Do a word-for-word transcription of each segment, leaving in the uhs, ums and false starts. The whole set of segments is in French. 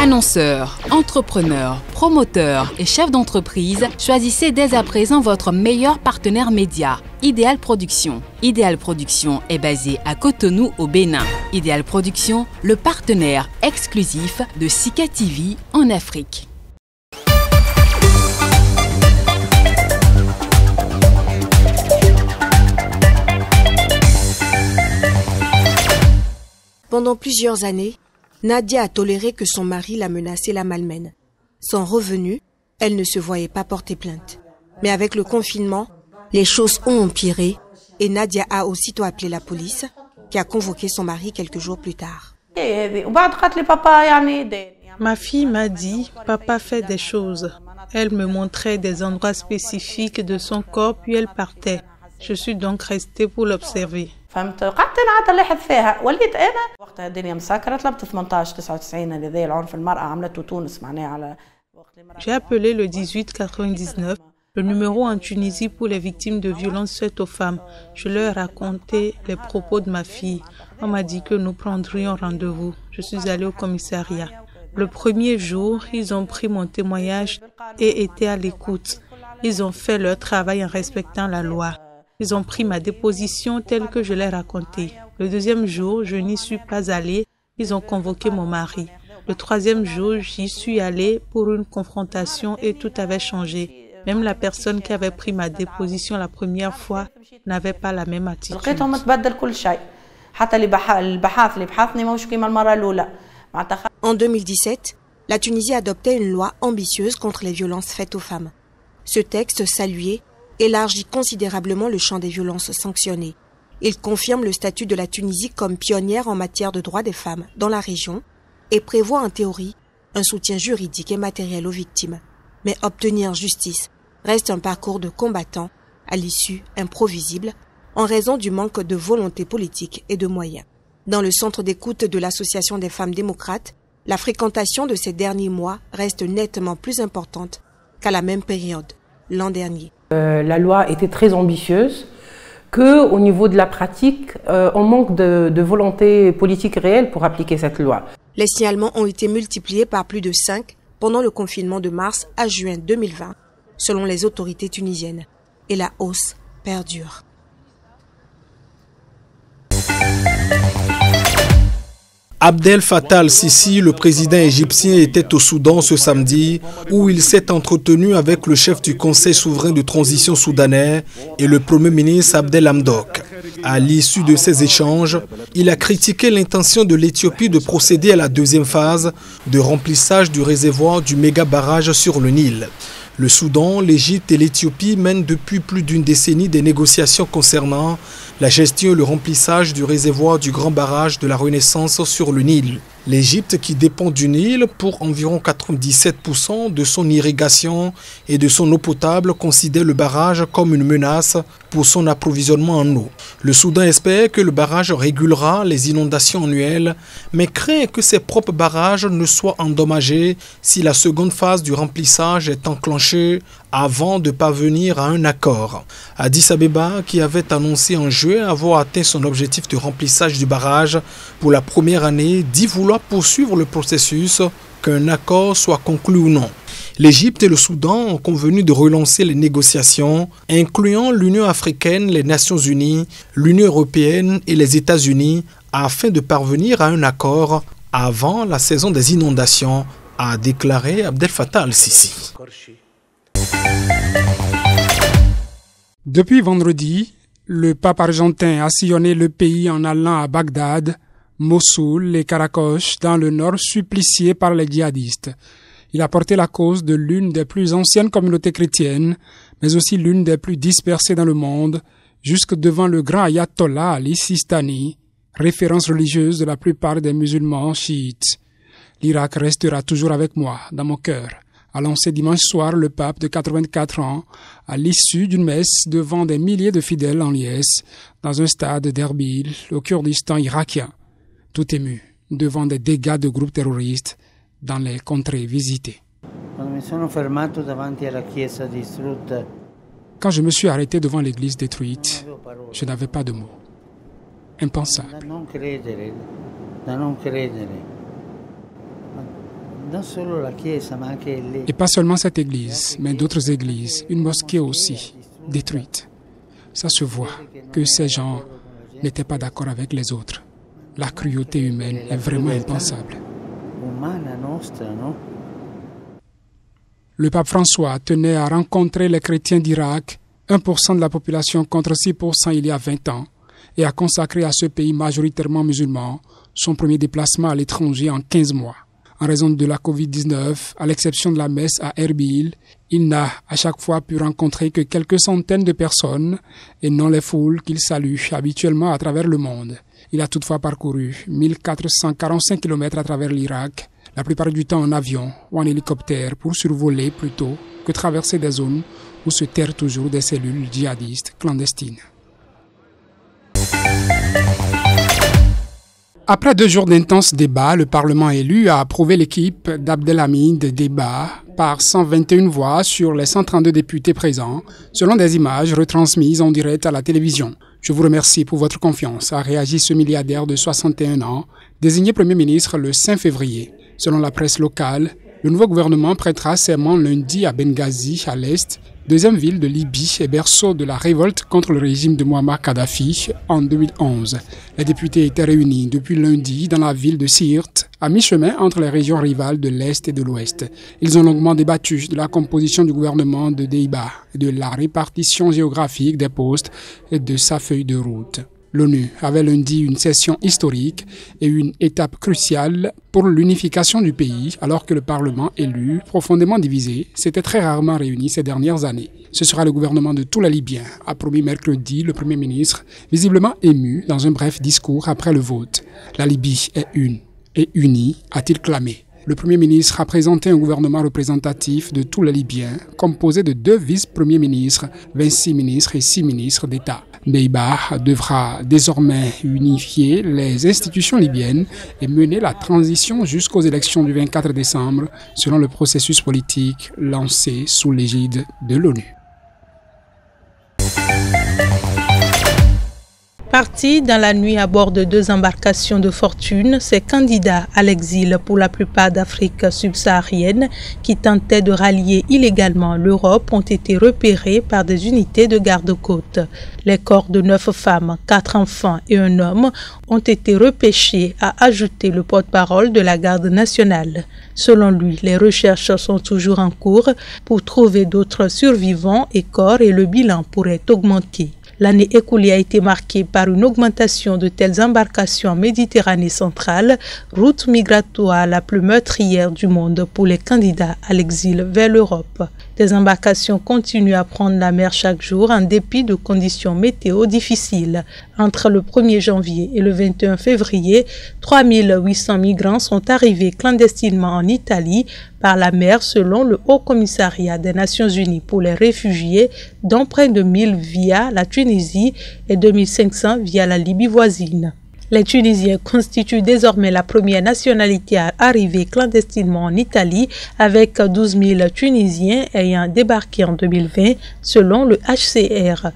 Annonceurs, entrepreneurs, promoteurs et chefs d'entreprise, choisissez dès à présent votre meilleur partenaire média, Ideal Production. Ideal Production est basé à Cotonou au Bénin. Ideal Production, le partenaire exclusif de Sika T V en Afrique. Pendant plusieurs années, Nadia a toléré que son mari la menace et la malmène. Sans revenu, elle ne se voyait pas porter plainte. Mais avec le confinement, les choses ont empiré et Nadia a aussitôt appelé la police qui a convoqué son mari quelques jours plus tard. Ma fille m'a dit, papa fait des choses. Elle me montrait des endroits spécifiques de son corps puis elle partait. Je suis donc restée pour l'observer. فهمت قعدت انا عاد نلاحظ فيها وليت انا وقتها الدنيا مسكره طلبت ثمانية عشر تسعة وتسعين هذا العنف المراه عملته تونس معناها على J'ai appelé le dix-huit quatre-vingt-dix-neuf, le numéro en Tunisie pour les victimes de violences faites aux femmes. Je leur ai raconté les propos de ma fille. On m'a dit que nous prendrions rendez-vous. Je suis allée au commissariat. Le premier jour, ils ont pris mon témoignage et étaient à l'écoute. Ils ont fait leur travail en respectant la loi. Ils ont pris ma déposition telle que je l'ai racontée. Le deuxième jour, je n'y suis pas allée. Ils ont convoqué mon mari. Le troisième jour, j'y suis allée pour une confrontation et tout avait changé. Même la personne qui avait pris ma déposition la première fois n'avait pas la même attitude. En deux mille dix-sept, la Tunisie adoptait une loi ambitieuse contre les violences faites aux femmes. Ce texte salué élargit considérablement le champ des violences sanctionnées. Il confirme le statut de la Tunisie comme pionnière en matière de droits des femmes dans la région et prévoit en théorie un soutien juridique et matériel aux victimes. Mais obtenir justice reste un parcours de combattant à l'issue imprévisible en raison du manque de volonté politique et de moyens. Dans le centre d'écoute de l'Association des femmes démocrates, la fréquentation de ces derniers mois reste nettement plus importante qu'à la même période l'an dernier. Euh, la loi était très ambitieuse, qu'au niveau de la pratique, euh, on manque de, de volonté politique réelle pour appliquer cette loi. Les signalements ont été multipliés par plus de cinq pendant le confinement de mars à juin deux mille vingt, selon les autorités tunisiennes. Et la hausse perdure. Abdel Fattah al-Sisi, le président égyptien, était au Soudan ce samedi où il s'est entretenu avec le chef du Conseil souverain de transition soudanais et le Premier ministre Abdel Hamdok. À l'issue de ces échanges, il a critiqué l'intention de l'Éthiopie de procéder à la deuxième phase de remplissage du réservoir du méga barrage sur le Nil. Le Soudan, l'Égypte et l'Éthiopie mènent depuis plus d'une décennie des négociations concernant la gestion et le remplissage du réservoir du grand barrage de la Renaissance sur le Nil. L'Égypte, qui dépend du Nil pour environ quatre-vingt-dix-sept pour cent de son irrigation et de son eau potable, considère le barrage comme une menace pour son approvisionnement en eau. Le Soudan espère que le barrage régulera les inondations annuelles, mais craint que ses propres barrages ne soient endommagés si la seconde phase du remplissage est enclenchée avant de parvenir à un accord. Addis Abeba, qui avait annoncé en juin avoir atteint son objectif de remplissage du barrage pour la première année, dit vouloir poursuivre le processus, qu'un accord soit conclu ou non. L'Égypte et le Soudan ont convenu de relancer les négociations, incluant l'Union africaine, les Nations unies, l'Union européenne et les États-Unis, afin de parvenir à un accord avant la saison des inondations, a déclaré Abdel Fattah al-Sisi. Depuis vendredi, le pape argentin a sillonné le pays en allant à Bagdad, Mossoul et Karakosh dans le nord supplicié par les djihadistes. Il a porté la cause de l'une des plus anciennes communautés chrétiennes, mais aussi l'une des plus dispersées dans le monde, jusque devant le grand ayatollah Ali Sistani, référence religieuse de la plupart des musulmans chiites. L'Irak restera toujours avec moi, dans mon cœur, a lancé dimanche soir le pape de quatre-vingt-quatre ans, à l'issue d'une messe devant des milliers de fidèles en liesse, dans un stade d'Erbil, au Kurdistan irakien, tout ému devant des dégâts de groupes terroristes dans les contrées visitées. Quand je me suis arrêté devant l'église détruite, je n'avais pas de mots. Impensable. Et pas seulement cette église, mais d'autres églises, une mosquée aussi, détruite. Ça se voit que ces gens n'étaient pas d'accord avec les autres. La cruauté humaine est vraiment impensable. Le pape François tenait à rencontrer les chrétiens d'Irak, un pour cent de la population contre six pour cent il y a vingt ans, et a consacré à ce pays majoritairement musulman son premier déplacement à l'étranger en quinze mois. En raison de la covid dix-neuf, à l'exception de la messe à Erbil, il n'a à chaque fois pu rencontrer que quelques centaines de personnes et non les foules qu'il salue habituellement à travers le monde. Il a toutefois parcouru mille quatre cent quarante-cinq kilomètres à travers l'Irak, la plupart du temps en avion ou en hélicoptère pour survoler plutôt que traverser des zones où se terrent toujours des cellules djihadistes clandestines. Après deux jours d'intenses débats, le Parlement élu a approuvé l'équipe d'Abdelhamid Deba par cent vingt et une voix sur les cent trente-deux députés présents, selon des images retransmises en direct à la télévision. Je vous remercie pour votre confiance, a réagi ce milliardaire de soixante et un ans, désigné Premier ministre le cinq février. Selon la presse locale, le nouveau gouvernement prêtera serment lundi à Benghazi, à l'est, deuxième ville de Libye et berceau de la révolte contre le régime de Muammar Kadhafi en deux mille onze. Les députés étaient réunis depuis lundi dans la ville de Sirte, à mi-chemin entre les régions rivales de l'Est et de l'Ouest. Ils ont longuement débattu de la composition du gouvernement de Deiba, de la répartition géographique des postes et de sa feuille de route. L'ONU avait lundi une session historique et une étape cruciale pour l'unification du pays, alors que le Parlement élu, profondément divisé, s'était très rarement réuni ces dernières années. Ce sera le gouvernement de tous les Libyens, a promis mercredi le Premier ministre, visiblement ému dans un bref discours après le vote. La Libye est une et unie, a-t-il clamé. Le Premier ministre a présenté un gouvernement représentatif de tous les Libyens, composé de deux vice-premiers ministres, vingt-six ministres et six ministres d'État. Deiba devra désormais unifier les institutions libyennes et mener la transition jusqu'aux élections du vingt-quatre décembre, selon le processus politique lancé sous l'égide de l'ONU. Partis dans la nuit à bord de deux embarcations de fortune, ces candidats à l'exil pour la plupart d'Afrique subsaharienne qui tentaient de rallier illégalement l'Europe ont été repérés par des unités de garde-côtes. Les corps de neuf femmes, quatre enfants et un homme ont été repêchés, a ajouté le porte-parole de la garde nationale. Selon lui, les recherches sont toujours en cours pour trouver d'autres survivants et corps et le bilan pourrait augmenter. L'année écoulée a été marquée par une augmentation de telles embarcations en Méditerranée centrale, route migratoire la plus meurtrière du monde pour les candidats à l'exil vers l'Europe. Des embarcations continuent à prendre la mer chaque jour en dépit de conditions météo difficiles. Entre le premier janvier et le vingt et un février, trois mille huit cents migrants sont arrivés clandestinement en Italie par la mer selon le Haut Commissariat des Nations Unies pour les réfugiés, dont près de mille via la Tunisie et deux mille cinq cents via la Libye voisine. Les Tunisiens constituent désormais la première nationalité à arriver clandestinement en Italie, avec douze mille Tunisiens ayant débarqué en deux mille vingt, selon le H C R.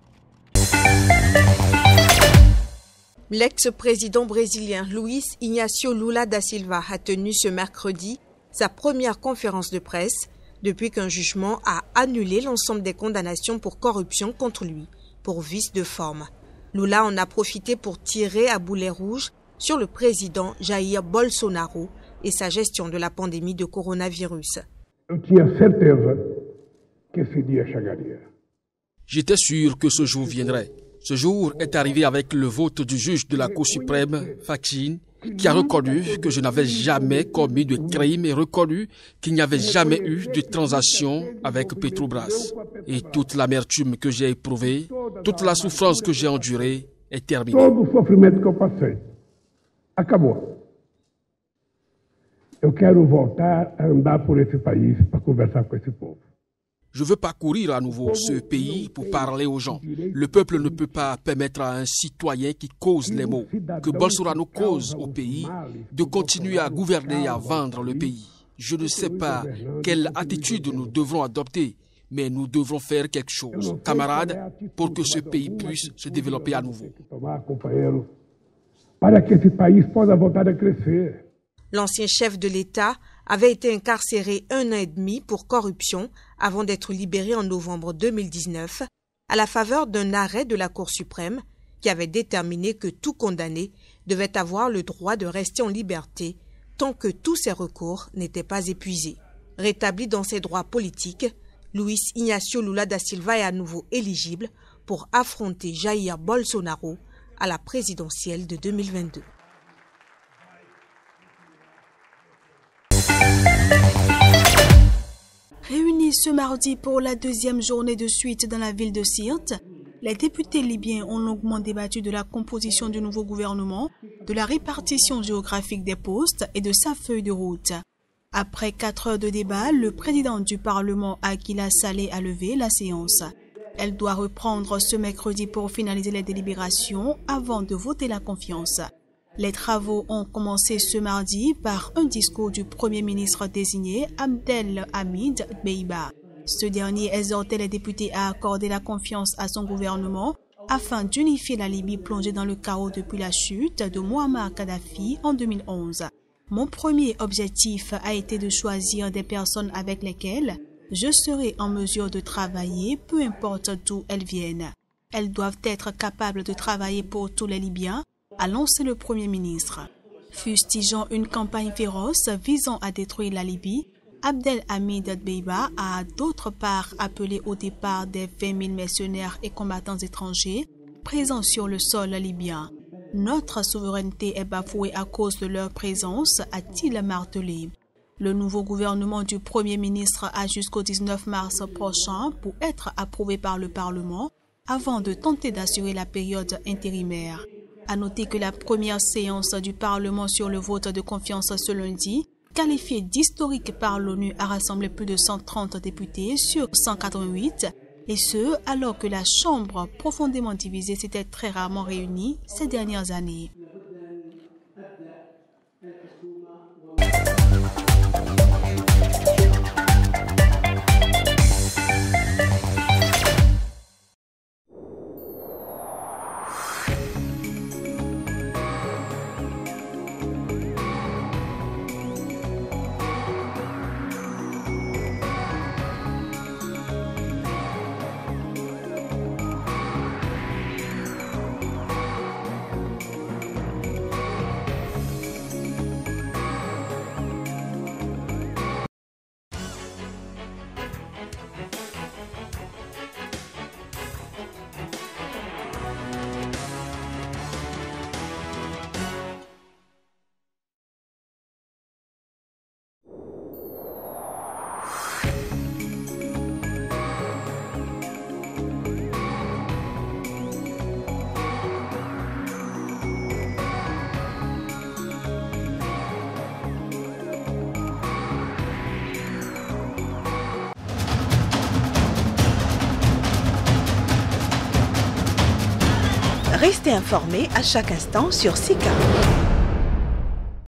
L'ex-président brésilien Luiz Inácio Lula da Silva a tenu ce mercredi sa première conférence de presse depuis qu'un jugement a annulé l'ensemble des condamnations pour corruption contre lui, pour vice de forme. Lula en a profité pour tirer à boulet rouge sur le président Jair Bolsonaro et sa gestion de la pandémie de coronavirus. J'étais sûr que ce jour viendrait. Ce jour est arrivé avec le vote du juge de la Cour suprême, Fachin, qui a reconnu que je n'avais jamais commis de crime et reconnu qu'il n'y avait jamais eu de transaction avec Petrobras. Et toute l'amertume que j'ai éprouvée, toute la souffrance que j'ai endurée est terminée. Todo o sofrimento que eu passei acabou. Eu quero voltar a andar por esse país para conversar com esse povo. Je veux parcourir à nouveau ce pays pour parler aux gens. Le peuple ne peut pas permettre à un citoyen qui cause les maux, que Bolsonaro cause au pays, de continuer à gouverner et à vendre le pays. Je ne sais pas quelle attitude nous devrons adopter, mais nous devrons faire quelque chose, camarades, pour que ce pays puisse se développer à nouveau. L'ancien chef de l'État avait été incarcéré un an et demi pour corruption avant d'être libéré en novembre deux mille dix-neuf à la faveur d'un arrêt de la Cour suprême qui avait déterminé que tout condamné devait avoir le droit de rester en liberté tant que tous ses recours n'étaient pas épuisés. Rétabli dans ses droits politiques, Luis Ignacio Lula da Silva est à nouveau éligible pour affronter Jair Bolsonaro à la présidentielle de deux mille vingt-deux. Réunis ce mardi pour la deuxième journée de suite dans la ville de Sirte, les députés libyens ont longuement débattu de la composition du nouveau gouvernement, de la répartition géographique des postes et de sa feuille de route. Après quatre heures de débat, le président du Parlement, Aguila Saleh, a levé la séance. Elle doit reprendre ce mercredi pour finaliser les délibérations avant de voter la confiance. Les travaux ont commencé ce mardi par un discours du Premier ministre désigné, Abdel Hamid Dbeiba. Ce dernier exhortait les députés à accorder la confiance à son gouvernement afin d'unifier la Libye plongée dans le chaos depuis la chute de Muammar Kadhafi en deux mille onze. Mon premier objectif a été de choisir des personnes avec lesquelles je serai en mesure de travailler, peu importe d'où elles viennent. Elles doivent être capables de travailler pour tous les Libyens, a lancé le Premier ministre. Fustigeant une campagne féroce visant à détruire la Libye, Abdel Hamid Dbeiba a d'autre part appelé au départ des vingt mille mercenaires et combattants étrangers présents sur le sol libyen. Notre souveraineté est bafouée à cause de leur présence, a-t-il martelé. Le nouveau gouvernement du Premier ministre a jusqu'au dix-neuf mars prochain pour être approuvé par le Parlement avant de tenter d'assurer la période intérimaire. À noter que la première séance du Parlement sur le vote de confiance ce lundi, qualifiée d'historique par l'ONU, a rassemblé plus de cent trente députés sur cent quatre-vingt-huit, et ce, alors que la Chambre, profondément divisée, s'était très rarement réunie ces dernières années. Restez informés à chaque instant sur Sika.